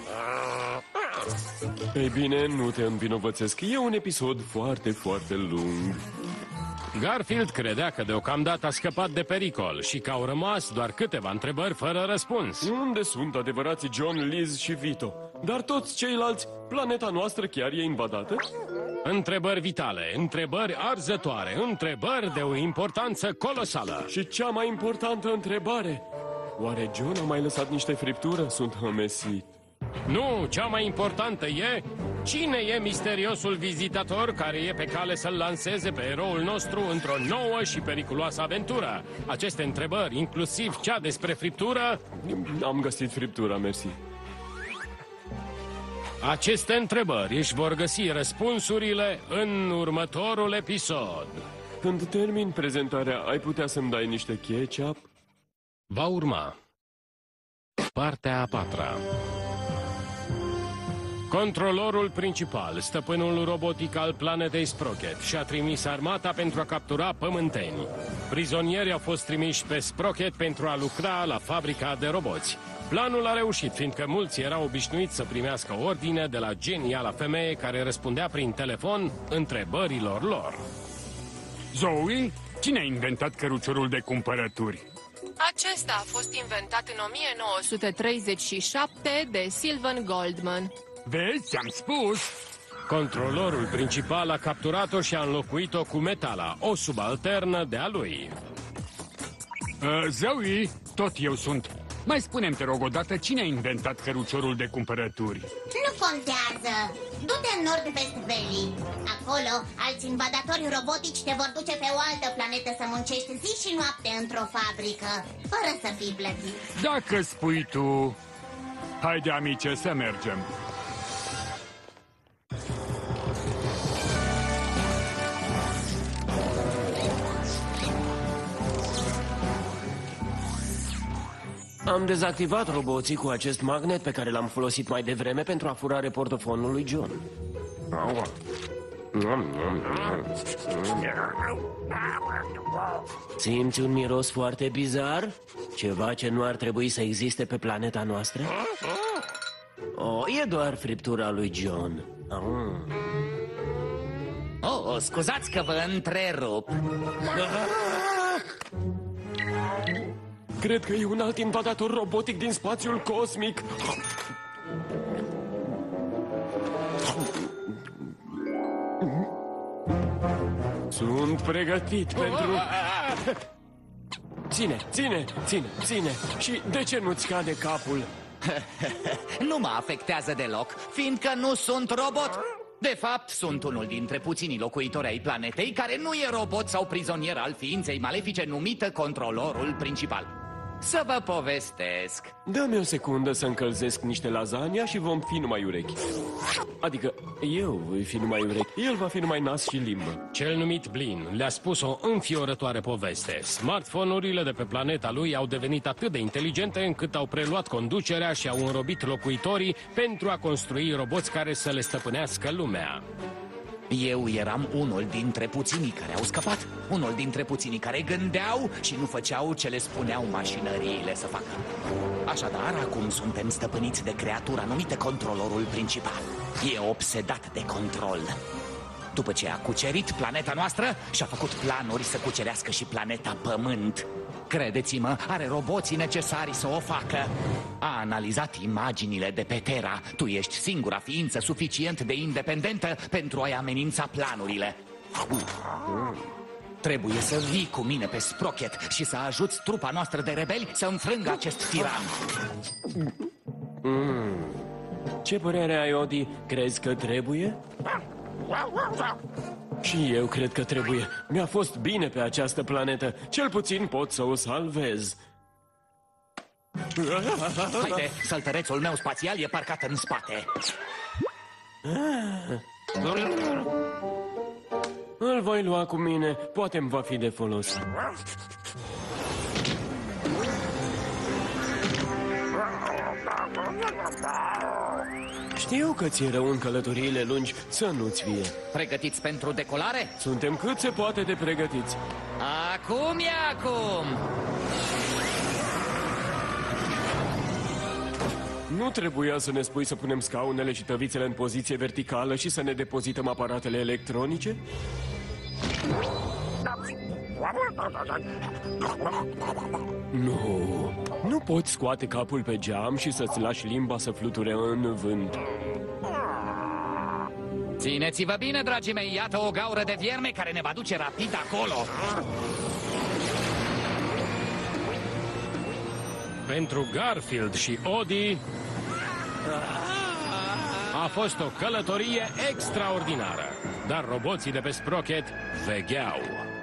Ei bine, nu te învinovățesc. E un episod foarte, foarte lung. Garfield credea că deocamdată a scăpat de pericol și că au rămas doar câteva întrebări fără răspuns. Unde sunt adevărații John, Liz și Vito? Dar toți ceilalți, planeta noastră chiar e invadată? Întrebări vitale, întrebări arzătoare, întrebări de o importanță colosală. Și cea mai importantă întrebare: oare John a mai lăsat niște friptură? Sunt hămesit. Nu, cea mai importantă e: cine e misteriosul vizitator care e pe cale să-l lanseze pe eroul nostru într-o nouă și periculoasă aventură? Aceste întrebări, inclusiv cea despre friptură... Am găsit friptura, mersi. Aceste întrebări își vor găsi răspunsurile în următorul episod. Când termin prezentarea, ai putea să-mi dai niște ketchup? Va urma partea a patra. Controlorul principal, stăpânul robotic al planetei Sprocket, și-a trimis armata pentru a captura pământeni. Prizonierii au fost trimiși pe Sprocket pentru a lucra la fabrica de roboți. Planul a reușit, fiindcă mulți erau obișnuiți să primească ordine de la geniala femeie care răspundea prin telefon întrebărilor lor. Zoe, cine a inventat căruciorul de cumpărături? Acesta a fost inventat în 1937 de Sylvan Goldman. Vezi, ți-am spus! Controlorul principal a capturat-o și a înlocuit-o cu Metala, o subalternă de-a lui. Zoe, tot eu sunt. Mai spune-mi, te rog, odată, cine a inventat căruciorul de cumpărături? Nu contează. Du-te în Nord-West Valley. Acolo, alți invadatori robotici te vor duce pe o altă planetă să muncești zi și noapte într-o fabrică, fără să fii plătit. Dacă spui tu... Haide, amice, să mergem. Am dezactivat roboții cu acest magnet pe care l-am folosit mai devreme pentru a fura reportofonul lui John. Simți un miros foarte bizar? Ceva ce nu ar trebui să existe pe planeta noastră? E doar friptura lui John. Scuzați că vă întrerup. Cred că e un alt invadator robotic din spațiul cosmic. Sunt pregătit pentru... Ține. Și de ce nu-ți cade capul? Nu mă afectează deloc, fiindcă nu sunt robot. De fapt, sunt unul dintre puținii locuitori ai planetei care nu e robot sau prizonier al ființei malefice numită controlorul principal. Să vă povestesc. Dă-mi o secundă să încălzesc niște lasagna și vom fi numai urechi. Adică eu voi fi numai urechi, el va fi numai nas și limbă. Cel numit Blin le-a spus o înfiorătoare poveste. Smartphone-urile de pe planeta lui au devenit atât de inteligente încât au preluat conducerea și au înrobit locuitorii pentru a construi roboți care să le stăpânească lumea. Eu eram unul dintre puținii care au scăpat, unul dintre puținii care gândeau și nu făceau ce le spuneau mașinăriile să facă. Așadar, acum suntem stăpâniți de creatura numită controlorul principal. E obsedat de control. După ce a cucerit planeta noastră, și-a făcut planuri să cucerească și planeta Pământ. Credeți-mă, are roboții necesari să o facă. A analizat imaginile de pe Terra. Tu ești singura ființă suficient de independentă pentru a-i amenința planurile. Trebuie să vii cu mine pe Sprocket și să ajuți trupa noastră de rebeli să înfrângă acest tiran. Ce părere ai, Odi? Crezi că trebuie? Și eu cred că trebuie. Mi-a fost bine pe această planetă. Cel puțin pot să o salvez. Haide, săltărețul meu spațial e parcat în spate. Îl voi lua cu mine. Poate îmi va fi de folos. Știu că ți-e rău în călătoriile lungi, să nu-ți fie. Pregătiți pentru decolare? Suntem cât se poate de pregătiți. Acum e acum! Nu trebuia să ne spui să punem scaunele și tăvițele în poziție verticală și să ne depozităm aparatele electronice? Nu poți scoate capul pe geam și să-ți lași limba să fluture în vânt. Țineți-vă bine, dragii mei, iată o gaură de vierme care ne va duce rapid acolo. Pentru Garfield și Odi a fost o călătorie extraordinară, dar roboții de pe Sprocket vegheau.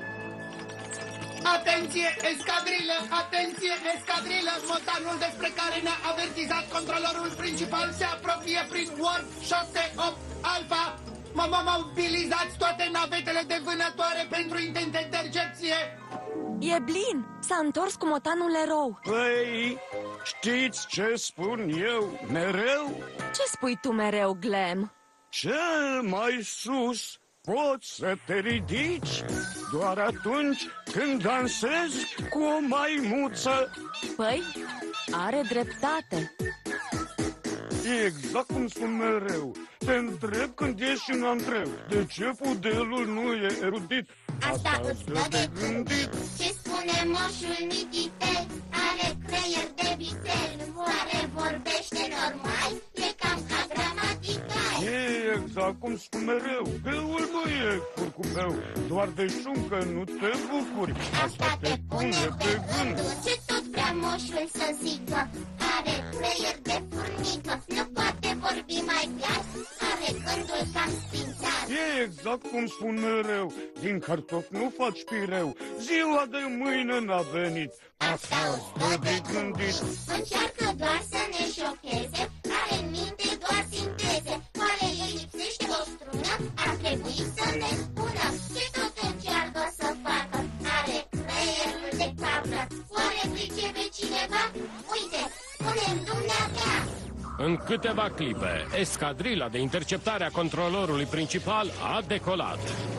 Atenție, escadrilă! Atenție, escadrilă! Motanul despre care ne-a avertizat controlorul principal se apropie prin Ward 6-8 Alpha! Mobilizați toate navetele de vânătoare pentru intent de intercepție! E Blin! S-a întors cu motanul erou! Păi, știți ce spun eu mereu? Ce spui tu mereu, Glam? Cel mai sus poți să te ridici doar atunci când dansezi cu o maimuță. Păi, are dreptate. E exact cum spun mereu. Te întreb când ești și mă întreb de ce pudelul nu e erudit. Asta îți dă de gândit. Ce spune moșul Mitite? Are creier de vițel. Oare vorbește normal? E cam ca gramatical. E exact cum spun mereu. Peul nu e curcubeu. Doar de șuncă nu te bucuri. Asta te pune pe gând. Ce tot vrea moșul să zică. Are creier de furnică, nu poate vorbi mai clar, are gândul cam spințat. E exact cum spun mereu, din cartof nu faci pireu. Ziua de mâine n-a venit, asta-o stă de gândit. Încearcă doar să ne șocheze, are în minte doar sinteze. Oare îi lipsește o strună? Ar trebui să ne spună ce tot încearcă să facă. Are creierul de capră, oare pricepe cineva? Uite, spune-mi dumneata. În câteva clipe, escadrila de interceptare a controlorului principal a decolat.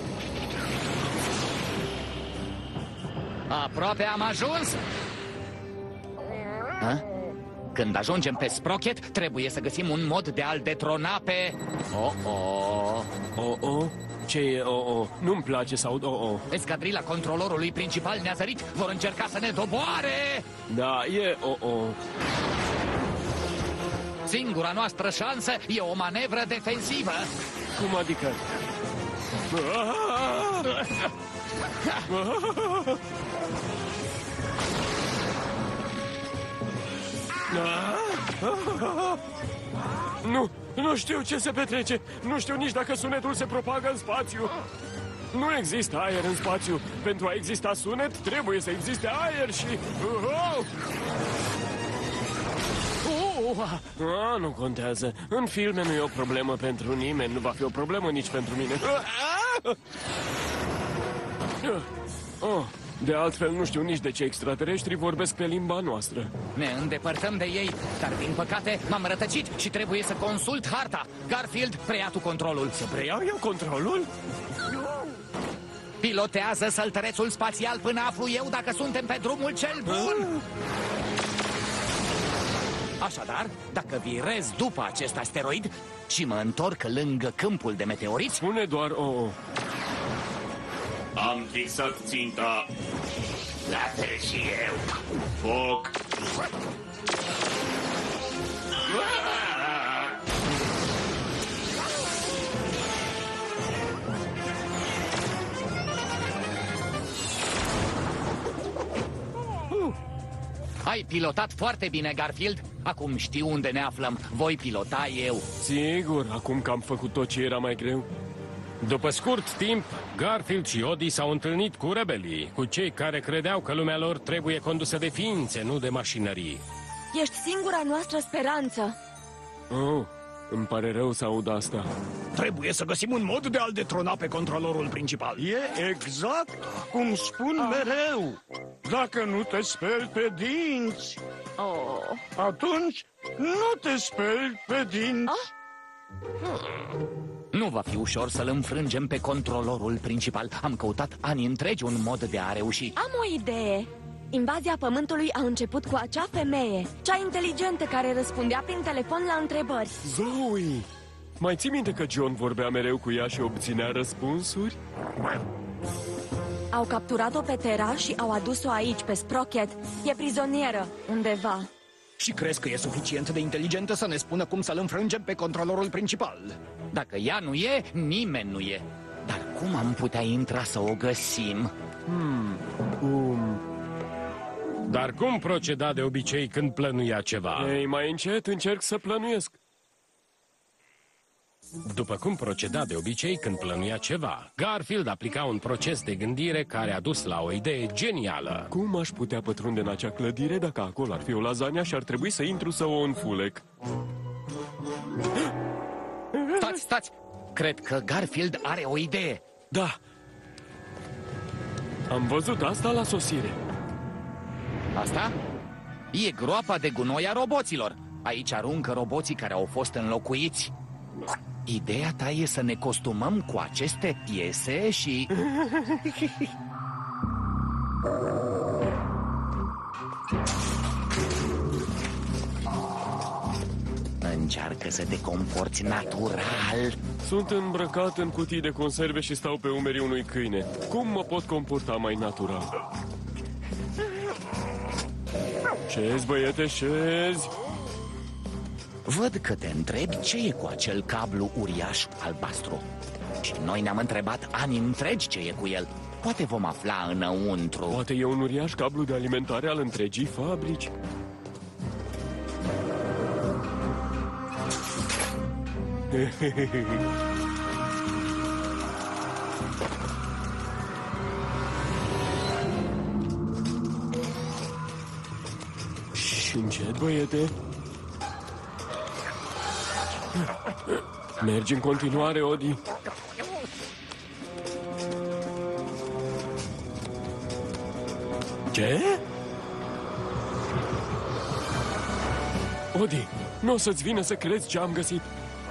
Aproape am ajuns! Ha? Când ajungem pe Sprocket, trebuie să găsim un mod de a-l detrona pe... Oh-oh! Oh-oh? Ce e oh-oh? Nu-mi place să aud oh-oh. Escadrila controlorului principal ne-a zărit, vor încerca să ne doboare! Da, e oh-oh. Singura noastră șansă e o manevră defensivă. Cum adică? Nu știu ce se petrece. Nu știu nici dacă sunetul se propagă în spațiu. Nu există aer în spațiu. Pentru a exista sunet, trebuie să existe aer și... Nu contează. În filme nu e o problemă pentru nimeni. Nu va fi o problemă nici pentru mine. De altfel, nu știu nici de ce extraterestrii vorbesc pe limba noastră. Ne îndepărtăm de ei, dar din păcate m-am rătăcit și trebuie să consult harta. Garfield, preia tu controlul. Să preiau eu controlul? Pilotează săltărețul spațial până aflu eu dacă suntem pe drumul cel bun. Așadar, dacă virez după acest asteroid și mă întorc lângă câmpul de meteoriți... Spune doar o... Am fixat ținta. La fel și eu. Foc. Ai pilotat foarte bine, Garfield. Acum știu unde ne aflăm. Voi pilota eu. Sigur, acum că am făcut tot ce era mai greu. După scurt timp, Garfield și Odie s-au întâlnit cu rebelii, cu cei care credeau că lumea lor trebuie condusă de ființe, nu de mașinării. Ești singura noastră speranță. Oh, îmi pare rău să aud asta. Trebuie să găsim un mod de a-l detrona pe controlorul principal. E exact cum spun mereu. Dacă nu te speli pe dinți, atunci nu te speli pe dinți. Nu va fi ușor să-l înfrângem pe controlorul principal. Am căutat ani întregi un mod de a reuși. Am o idee. Invazia Pământului a început cu acea femeie, cea inteligentă care răspundea prin telefon la întrebări. Zoe! Mai ții minte că John vorbea mereu cu ea și obținea răspunsuri? Au capturat-o pe Terra și au adus-o aici, pe Sprocket. E prizonieră, undeva. Și crezi că e suficient de inteligentă să ne spună cum să-l înfrângem pe controlorul principal? Dacă ea nu e, nimeni nu e. Dar cum am putea intra să o găsim? Dar cum proceda de obicei când plănuia ceva? Ei, mai încet încerc să plănuiesc. După cum proceda de obicei când plănuia ceva, Garfield aplica un proces de gândire care a dus la o idee genială. Cum aș putea pătrunde în acea clădire dacă acolo ar fi o lasagna și ar trebui să intru să o înfulec? Stați! Cred că Garfield are o idee. Da. Am văzut asta la sosire. Asta? E groapa de gunoi a roboților. Aici aruncă roboții care au fost înlocuiți. Ideea ta e să ne costumăm cu aceste piese și... Încearcă să te comporți natural. Sunt îmbrăcat în cutii de conserve și stau pe umerii unui câine. Cum mă pot comporta mai natural? Șezi, băiete, șezi! Văd că te întrebi ce e cu acel cablu uriaș albastru. Și noi ne-am întrebat ani întregi ce e cu el. Poate vom afla înăuntru. Poate e un uriaș cablu de alimentare al întregii fabrici. Și încet, băiete. Mergi în continuare, Odi. Ce? Odi, nu o să-ți vină să crezi ce am găsit.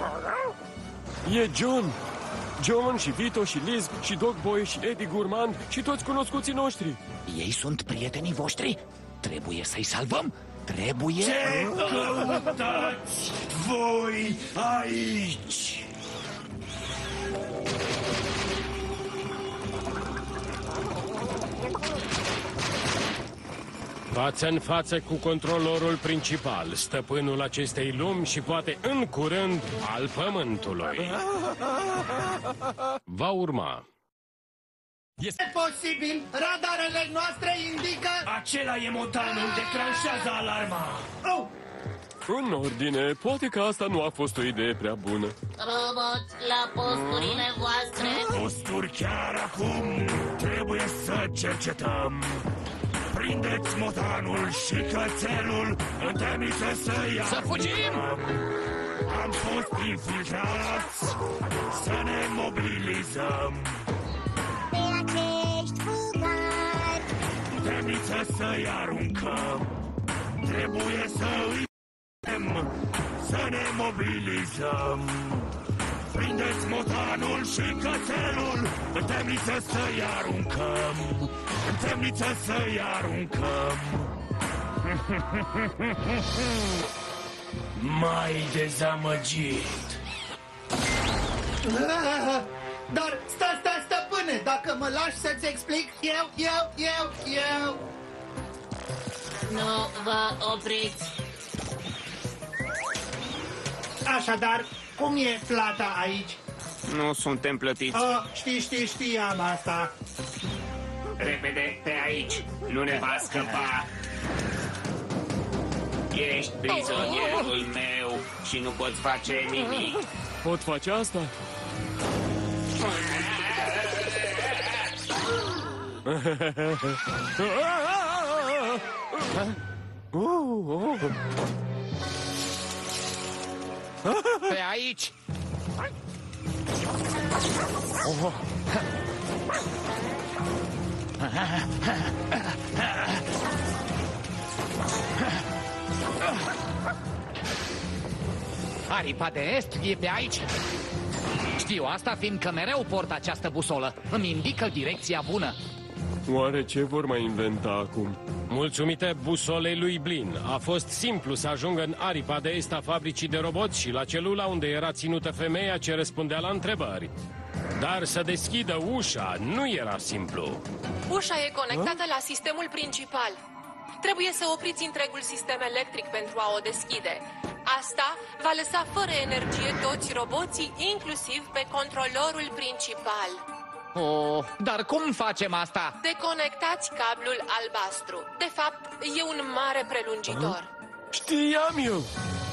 E John. John și Vito și Liz și Dogboy și Eddie Gourmand și toți cunoscuții noștri. Ei sunt prietenii voștri? Trebuie să-i salvăm? Trebuie... Ce căutați voi aici? Față în față cu controlorul principal, stăpânul acestei lumi și poate în curând al Pământului. Va urma. Este posibil, radarele noastre indică... Acela e motanul, declanșează alarma. Oh! În ordine, poate că asta nu a fost o idee prea bună. Roboți, la posturile voastre. Posturi chiar acum, trebuie să cercetăm. Prindeți motanul și cățelul, în temniță să ia. Să fugim! Am fost infiltrați, să ne mobilizăm. Pe acești fugari. În temniță să-i aruncăm. Trebuie să îi să ne mobilizăm. Prindeți motanul și cățelul, în temniță să-i aruncăm. În temniță să-i aruncăm. M-ai dezamăgit. Dar stai, stăpâne, dacă mă lași să-ți explic, eu... Nu vă opriți. Așadar, cum e plata aici? Nu suntem plătiți. Știam asta. Repede, pe aici! Nu ne va scăpa! Ești prizonierul meu și nu poți face nimic. Pot face asta? Pe aici! Aripa de est e pe aici. Știu asta fiindcă mereu port această busolă. Îmi indică direcția bună. Oare ce vor mai inventa acum? Mulțumită busolei lui Blin, a fost simplu să ajungă în aripa de est a fabricii de roboți și la celula unde era ținută femeia ce răspundea la întrebări. Dar să deschidă ușa nu era simplu. Ușa e conectată la sistemul principal. Trebuie să opriți întregul sistem electric pentru a o deschide. Asta va lăsa fără energie toți roboții, inclusiv pe controlorul principal. Oh, dar cum facem asta? Deconectați cablul albastru. De fapt, e un mare prelungitor. Știam eu!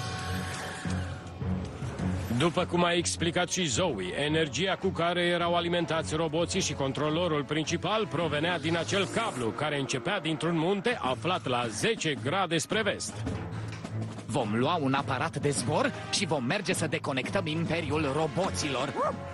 După cum a explicat și Zoe, energia cu care erau alimentați roboții și controlorul principal provenea din acel cablu care începea dintr-un munte aflat la 10 grade spre vest. Vom lua un aparat de zbor și vom merge să deconectăm imperiul roboților.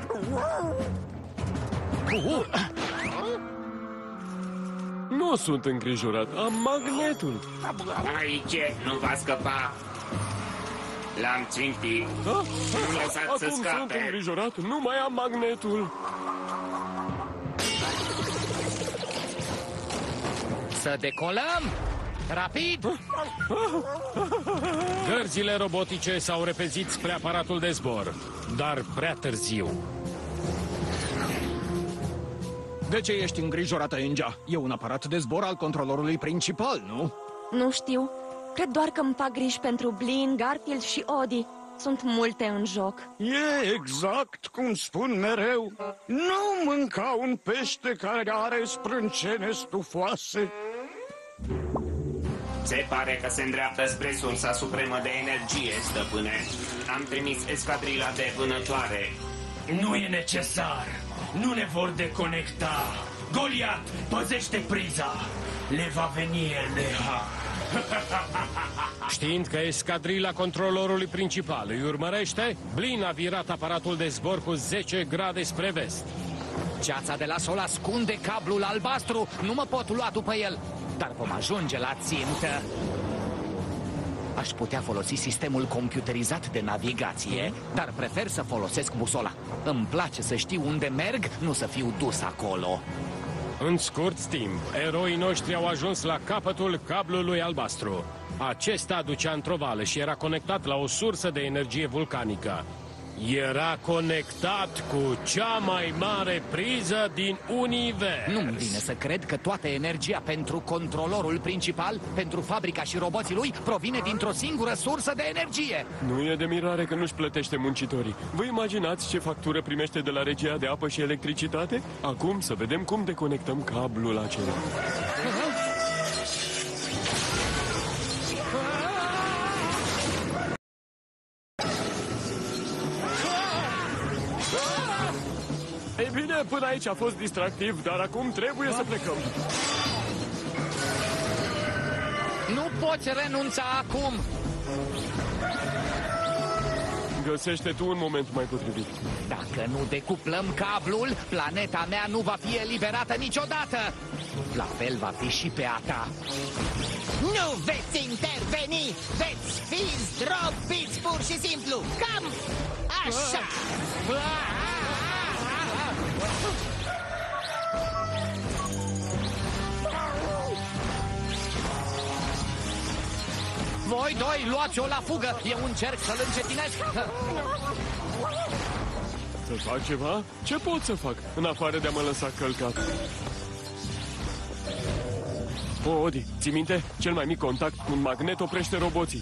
Nu sunt îngrijorat, am magnetul. Aici nu va scăpa. L-am țintit. Nu lăsați să acum scape. sunt îngrijorat, nu mai am magnetul. Să decolăm! Rapid! Gărzile robotice s-au repezit spre aparatul de zbor, dar prea târziu. De ce ești îngrijorată, Angel? E un aparat de zbor al controlorului principal, nu? Nu știu. Cred doar că îmi fac griji pentru Blin, Garfield și Odi. Sunt multe în joc. E exact cum spun mereu. Nu mânca un pește care are sprâncene stufoase. Se pare că se îndreaptă spre sursa supremă de energie, stăpâne. Am trimis escadrila de vânătoare. Nu e necesar. Nu ne vor deconecta. Goliat, păzește priza. Le va veni el de har. Știind că escadrila controlorului principal îi urmărește, Blin a virat aparatul de zbor cu 10 grade spre vest. Ceața de la sol ascunde cablul albastru. Nu mă pot lua după el, dar vom ajunge la țintă. Aș putea folosi sistemul computerizat de navigație, dar prefer să folosesc busola. Îmi place să știu unde merg, nu să fiu dus acolo. În scurt timp, eroii noștri au ajuns la capătul cablului albastru. Acesta ducea într-o vale și era conectat la o sursă de energie vulcanică. Era conectat cu cea mai mare priză din univers. Nu-mi vine să cred că toată energia pentru controlorul principal, pentru fabrica și roboții lui, provine dintr-o singură sursă de energie. Nu e de mirare că nu-și plătește muncitorii. Vă imaginați ce factură primește de la regia de apă și electricitate? Acum să vedem cum deconectăm cablul acela. Ei bine, până aici a fost distractiv, dar acum trebuie să plecăm. Nu poți renunța acum! Găsește tu un moment mai potrivit. Dacă nu decuplăm cablul, planeta mea nu va fi eliberată niciodată! La fel va fi și pe a ta. Nu veți interveni! Veți fi zdrobiți pur și simplu! Cam așa! Voi doi, luați-o la fugă! Eu încerc să-l încetinesc! Să fac ceva? Ce pot să fac, în afară de a mă lăsa călcat? Odi, ții minte? Cel mai mic contact cu un magnet oprește roboții.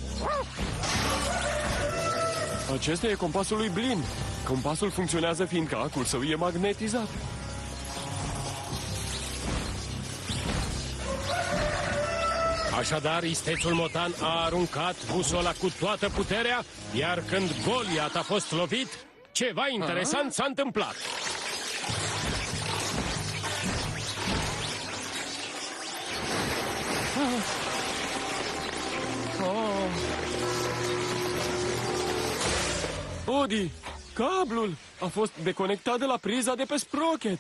Acesta e compasul lui Blin. Compasul funcționează fiindcă acul său e magnetizat. Așadar, istețul motan a aruncat busola cu toată puterea, iar când Goliat a fost lovit, ceva interesant s-a întâmplat. Odi, cablul a fost deconectat de la priza de pe sprocket.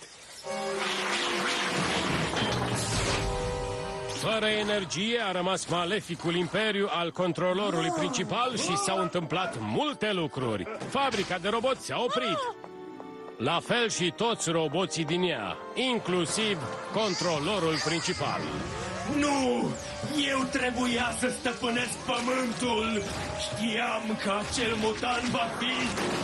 Fără energie a rămas maleficul imperiu al controlorului principal și s-au întâmplat multe lucruri. Fabrica de roboți s-a oprit. La fel și toți roboții din ea, inclusiv controlorul principal. Nu! Eu trebuia să stăpânesc pământul! Știam că acel mutant va fi...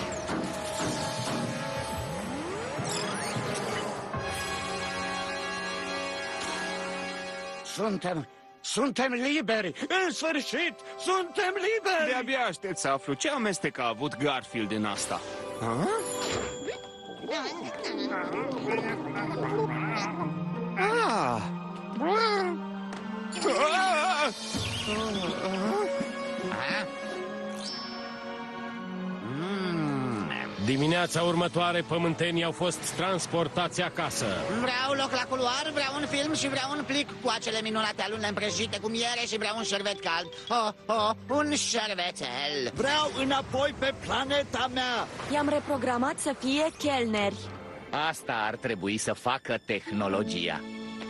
Suntem liberi! În sfârșit, suntem liberi! De-abia aștept să aflu ce amestec a avut Garfield în asta. Dimineața următoare, pământenii au fost transportați acasă. Vreau loc la culoar, vreau un film și vreau un plic cu acele minunate alune împrăjite cu miere și vreau un șervet cald. Un șervețel. Vreau înapoi pe planeta mea. I-am reprogramat să fie chelneri. Asta ar trebui să facă tehnologia.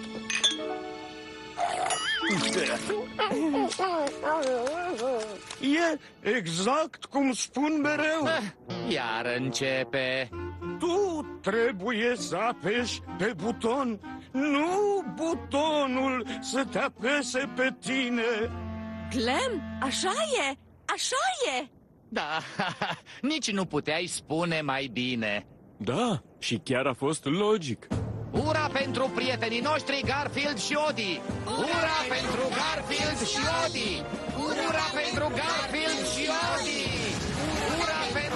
E exact cum spun mereu. Iar începe. Tu trebuie să apeși pe buton, nu butonul să te apese pe tine. Clem, așa e, așa e. Da, nici nu puteai spune mai bine. Da, și chiar a fost logic. Ura pentru prietenii noștri Garfield și Odi! Ura pentru Garfield și Odi! Ura pentru Garfield și Odi!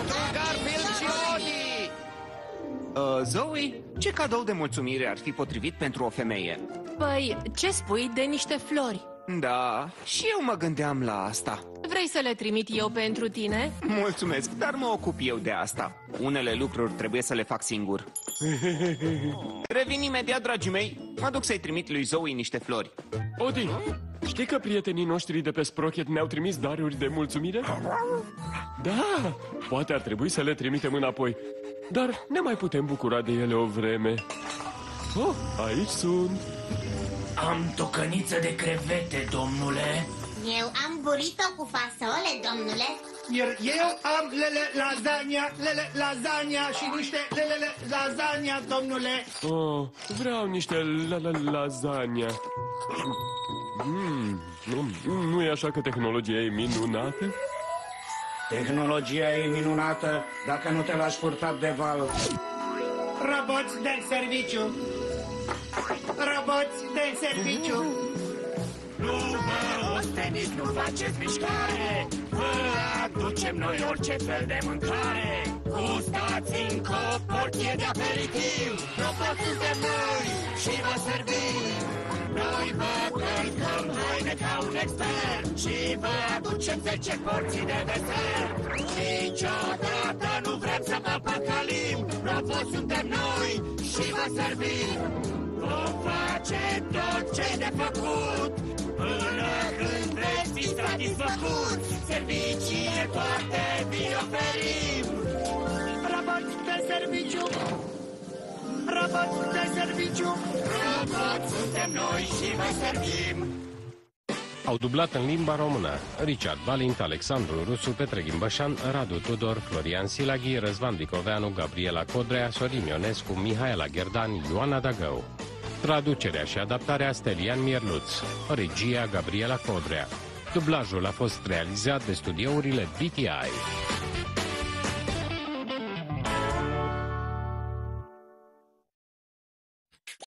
pentru Garfield și Odi! Zoe, ce cadou de mulțumire ar fi potrivit pentru o femeie? Păi, ce spui de niște flori? Da, și eu mă gândeam la asta. Vrei să le trimit eu pentru tine? Mulțumesc, dar mă ocup eu de asta. Unele lucruri trebuie să le fac singur. Revin imediat, dragii mei. Mă duc să-i trimit lui Zoe niște flori. Odi, știi că prietenii noștri de pe Sprocket ne-au trimis daruri de mulțumire? Da, poate ar trebui să le trimitem înapoi. Dar ne mai putem bucura de ele o vreme. Oh, aici sunt. Am tocăniță de crevete, domnule. Eu am burrito cu fasole, domnule. Iar eu am lasagna și niște lasagna, domnule. Oh, vreau niște lasagna. Nu e așa că tehnologia e minunată? Tehnologia e minunată dacă nu te lași purtat de val. Roboți de serviciu. Roboți de serviciu. Nu vă osteniți, nu faceți mișcare. Vă aducem noi orice fel de mâncare. Gustați încă o porție de aperitiv. Roboți suntem noi și vă servim. Noi vă călcăm haine ca un expert și vă aducem 10 porții de desert. Niciodată nu vrem să vă păcălim. Roboți suntem noi și vă servim. Vom face tot ce-i de făcut până când veți fi satisfăcuți. Serviciile toate vi oferim. Roboți de serviciu. Roboți de serviciu. Roboți suntem noi și vă servim. Au dublat în limba română Richard Valint, Alexandru Rusu, Petre Ghimbășan, Radu Tudor, Florian Silaghi, Răzvan Licoveanu, Gabriela Codrea, Sorin Ionescu, Mihaela Gherdan, Ioana Dagău. Traducerea și adaptarea Stelian Mierluț, regia Gabriela Codrea. Dublajul a fost realizat de studiourile BTI.